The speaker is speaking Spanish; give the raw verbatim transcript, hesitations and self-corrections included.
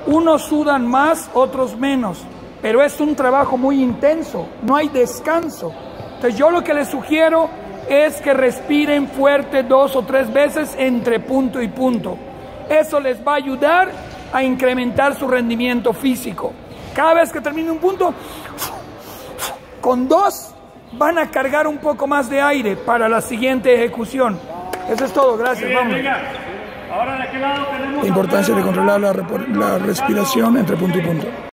Unos sudan más, otros menos, pero es un trabajo muy intenso, no hay descanso. Entonces yo lo que les sugiero es que respiren fuerte dos o tres veces entre punto y punto. Eso les va a ayudar a incrementar su rendimiento físico. Cada vez que termine un punto, con dos van a cargar un poco más de aire para la siguiente ejecución. Eso es todo, gracias. Bien, vamos. venga. Ahora de aquel lado tenemos La importancia de controlar la, la respiración entre punto y punto.